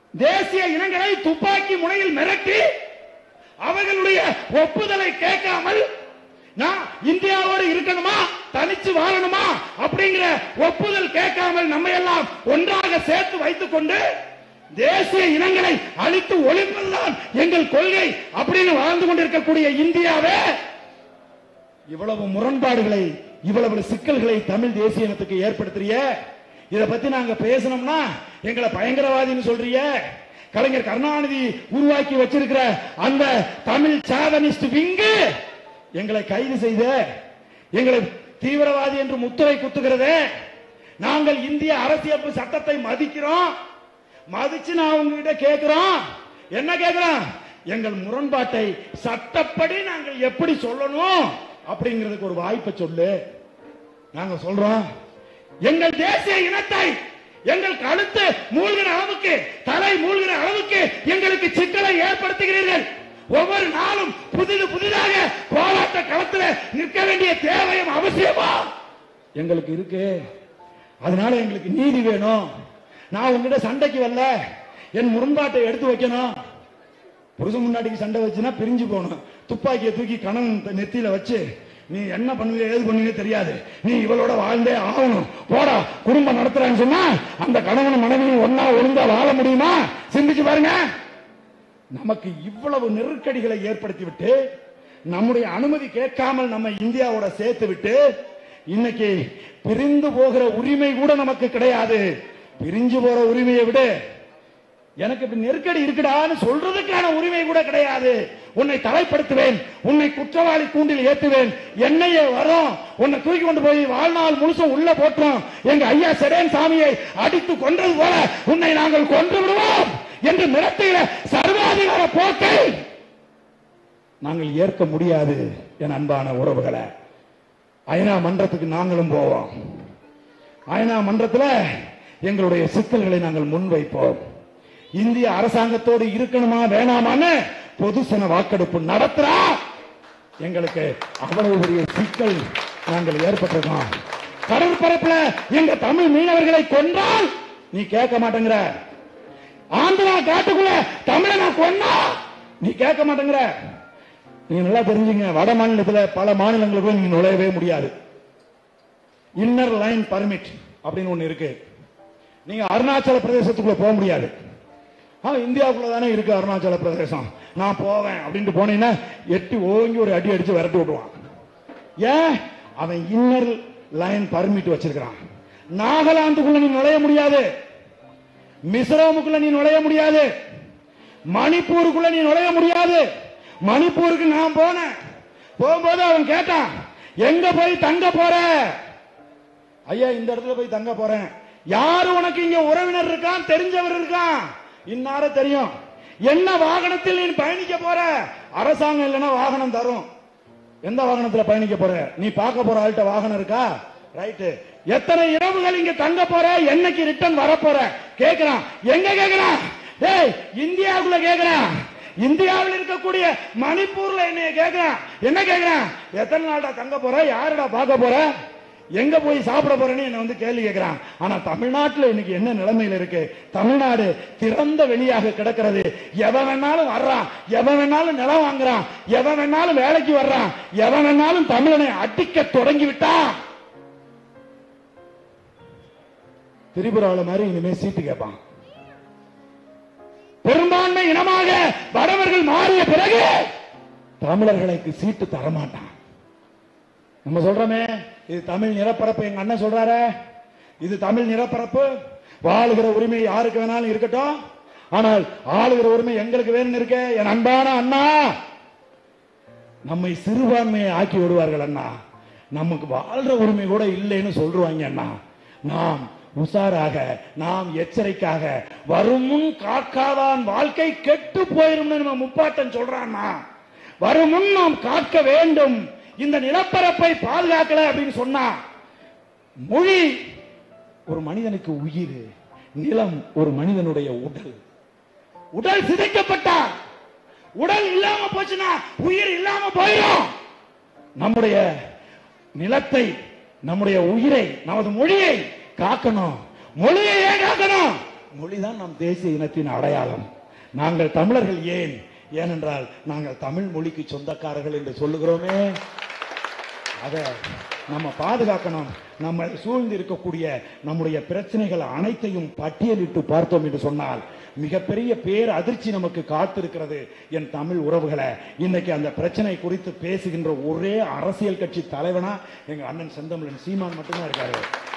தேசிய இனங்களை துப்பாக்கி முனையில் மிரட்டி அவர்களுடைய ஒப்புதலை கேட்காமல் நான் இந்தியாவோடு இருக்கணுமா தனிச்சு வாழணுமா அப்படிங்கிற ஒப்புதல் கேட்காமல் நம்ம எல்லாம் ஒன்றாக சேர்த்து வைத்துக் கொண்டு தேசிய இனங்களை அழித்து ஒழிப்பதுதான் எங்கள் கொள்கை அப்படின்னு வாழ்ந்து கொண்டிருக்கக்கூடிய இந்தியாவே இவ்வளவு முரண்பாடுகளை இவ்வளவு சிக்கல்களை தமிழ் தேசிய இனத்துக்கு ஏற்படுத்துறிய. இத பத்தி நாங்க பேசணும்னா எங்களை பயங்கரவாதின்னு சொல்றிய. கலைஞர் கருணாநிதி உருவாக்கி வச்சிருக்கிற அந்த தமிழ் சாதனிஸ்ட் விங்கு எங்களை கைது செய்த எங்களை தீவிரவாதி என்று முத்திரை குத்துகிறது. நாங்கள் இந்திய அரசியல் சட்டத்தை மதிக்கிறோம். மதிச்சு நான் உங்ககிட்ட கேட்கிறோம், என்ன கேட்கிறோம்? எங்கள் முரண்பாட்டை சட்டப்படி நாங்கள் எப்படி சொல்லணும் அப்படிங்கிறதுக்கு ஒரு வாய்ப்பை சொல்லு. நாங்க சொல்றோம், எங்கள் தேசிய இனத்தை எங்கள் கழுத்து மூழ்கிற அளவுக்கு தலை மூழ்கிற அளவுக்கு எங்களுக்கு சிக்கலை ஏற்படுத்துகிறீர்கள். ஒவ்வொரு நாளும் புதிதாக போராட்ட களத்தில் நிற்க வேண்டிய தேவையும் அவசியமா எங்களுக்கு இருக்கு. அதனால எங்களுக்கு நீதி வேணும். நான் உங்ககிட்ட சண்டைக்கு வரல, என் முரண்பாட்டை எடுத்து வைக்கணும். புருஷன் முன்னாடிக்கு சண்டை வச்சுன்னா பிரிஞ்சு போகணும். துப்பாக்கியை தூக்கி கணவன் நெத்தியில வச்சு நீ என்ன பண்ணுவீங்க ஏது பண்ணுவீங்க தெரியாது, நீ இவளோட வாழ்ந்தே ஆகணும், போடா குடும்பம் நடத்துறான்னு சொன்னா அந்த கணவன் மனைவியும் ஒன்னா ஒழுங்கா வாழ முடியுமா? சிந்திச்சு பாருங்க. நமக்கு இவ்வளவு நெருக்கடிகளை ஏற்படுத்தி விட்டு நம்முடைய அனுமதி கேட்காமல் நம்ம இந்தியாவோட சேர்த்து விட்டு இன்னைக்கு பிரிந்து போகிற உரிமை கூட நமக்கு கிடையாது. பிரிஞ்சு போற உரிமையை விட எனக்கு இப்படி நெருக்கடி இருக்குடான்னு சொல்றதுக்கான உரிமை கூட கிடையாது. உன்னை தலைப்படுத்துவேன், உன்னை குற்றவாளி கூண்டில் ஏற்றுவேன், என்னையே வரும், உன்னை தூக்கி கொண்டு போய் வாழ்நாள் முழுசும் உள்ள போட்டோம், எங்க ஐயா செடேன் சாமியை அடித்து கொன்றது போல உன்னை நாங்கள் கொன்று விடுவோம் என்று மிரட்டுகிற சர்வாதிகார போக்கை நாங்கள் ஏற்க முடியாது. என் அன்பான உறவுகளை, ஐநா மன்றத்துக்கு நாங்களும் போவோம். ஐநா மன்றத்தில் எங்களுடைய சிக்கல்களை நாங்கள் முன்வைப்போம். இந்திய அரசாங்கத்தோடு இருக்கணுமா வேணாமான்னு பொதுசன வாக்கெடுப்பு நடத்துறா. எங்களுக்கு அவ்வளவு பெரிய சிக்கல் நாங்கள் ஏற்பட்டிருக்கோம். கடற்பரப்புல எங்க தமிழ் மீனவர்களை கொன்றால் நீ கேட்க மாட்டேங்கிற. ஆந்திரா காட்டுக்குள்ள தமிழனை கொன்னா நீ கேட்க மாட்டேங்கிற. நீங்க நல்லா தெரிஞ்சுங்க, வட மாநிலத்தில் பல மாநிலங்களுக்குள்ள நீங்க நுழையவே முடியாது. இன்னர் லைன் பர்மிட் அப்படின்னு ஒண்ணு இருக்கு. நீங்க அருணாச்சல பிரதேசத்துக்குள்ள போக முடியாது. இந்தியாவுக்குள்ள தானே இருக்கு அருணாச்சல பிரதேசம், நான் போவேன் அப்படின்ட்டு போனீங்கன்னா எட்டி ஓங்கி ஒரு அடி அடிச்சு விரட்டி விட்டுவான். ஏன்? அவன் இன்னர் லைன் பர்மிட் வச்சிருக்கான். நாகாலாந்துக்குள்ள நீ நுழைய முடியாது, மிசோரமுக்குள்ள நீ நுழைய முடியாது, மணிப்பூருக்குள்ள நீ நுழைய முடியாது. மணிப்பூருக்கு நான் போனேன், போகும்போது அவன் கேட்டான் எங்க போய் தங்க போற? ஐயா இந்த இடத்துல போய் தங்க போறேன். யாரு உனக்கு இங்க உறவினர் இருக்கான், தெரிஞ்சவர் இருக்கான், இன்னார தெரியும். என்ன வாகனத்தில் நீ பயணிக்க போற? அரசாங்கம் இல்லைன்னா வாகனம் தரும். எந்த வாகனத்தில் பயணிக்க போற? நீ பார்க்க போற ஆள்கிட்ட வாகனம் இருக்கா? ரைட்டு. எத்தனை இரவுகள் இங்க தங்க போற? என்னைக்கு ரிட்டர்ன் வர போற? கேட்கிறான். எங்க கேட்கிறான்? ஏய் இந்தியாவுக்குள்ள கேட்கிறான். இந்தியாவில் இருக்கக்கூடிய மணிப்பூர்ல என்னைய கேட்கிறான். என்ன கேட்கிறான்? எத்தனை நாள்டா தங்க போற? யாருடா பார்க்க போற? எங்க போய் சாப்பிட போறேன்னு என்ன வந்து கேள்வி கேட்கிறான். ஆனா தமிழ்நாட்டில் இன்னைக்கு என்ன நிலைமையில இருக்கு? தமிழ்நாடு திறந்த வெளியாக கிடக்கிறது. எவன் வேணாலும் வர்றான், எவன் வேணாலும் நிலம் வாங்குறான், எவன் வேணாலும் வேலைக்கு வர்றான், எவன் வேணாலும் தமிழனை அடிக்க தொடங்கி விட்டான். திரிபுரால மாதிரி இனிமே சீட்டு கேட்பான். பெரும்பான்மை இனமாக வடவர்கள் மாறிய பிறகு தமிழர்களுக்கு சீட்டு தரமாட்டான். நம்ம சொல்றோமே இது தமிழ் நிலப்பரப்பு. எங்க அண்ணன் சொல்றாரு இது தமிழ் நிலப்பரப்பு, வாழுகிற உரிமை யாருக்கு வேணாலும் இருக்கட்டும், ஆனால் ஆளுகிற உரிமை எங்களுக்கு வேணும் இருக்க. என் அன்பான அண்ணா, நம்மை சிறுபான்மையை ஆக்கி விடுவார்கள் அண்ணா. நமக்கு வாழ்ற உரிமை கூட இல்லைன்னு சொல்றாங்க அண்ணா. நாம் உசாராக, நாம் எச்சரிக்கையாக, வரும் முன் காக்காதான் வாழ்க்கை கெட்டு போயிரும் நம்ம முப்பாட்டன் சொல்றான். வரும் முன் நாம் காக்க வேண்டும். இந்த நிலப்பரப்பை பாதுகாக்கல அப்படின்னு சொன்னா, மொழி ஒரு மனிதனுக்கு உயிர், நிலம் ஒரு மனிதனுடைய உடல். உடல் சிதைக்கப்பட்டால், உடல் இல்லாம போச்சுன்னா உயிர் இல்லாம போயிடும். நம்முடைய நிலத்தை, நம்முடைய உயிரை, நமது மொழியை காக்கணும். மொழியை ஏன் காக்கணும்? மொழிதான் நம் தேசிய இனத்தின் அடையாளம். நாங்கள் தமிழர்கள் ஏன்? ஏனென்றால் நாங்கள் தமிழ் மொழிக்கு சொந்தக்காரர்கள் என்று சொல்லுகிறோமே. அதை நம்ம பாதுகாக்கணும். நம்ம சூழ்ந்து இருக்கக்கூடிய நம்முடைய பிரச்சனைகள் அனைத்தையும் பட்டியலிட்டு பார்த்தோம் என்று சொன்னால் மிகப்பெரிய பேர் அதிர்ச்சி நமக்கு காத்திருக்கிறது. என் தமிழ் உறவுகளை, இன்னைக்கு அந்த பிரச்சனை குறித்து பேசுகின்ற ஒரே அரசியல் கட்சி தலைவனா எங்க அண்ணன் செந்தமிழன் சீமான் மட்டும்தான் இருக்காரு.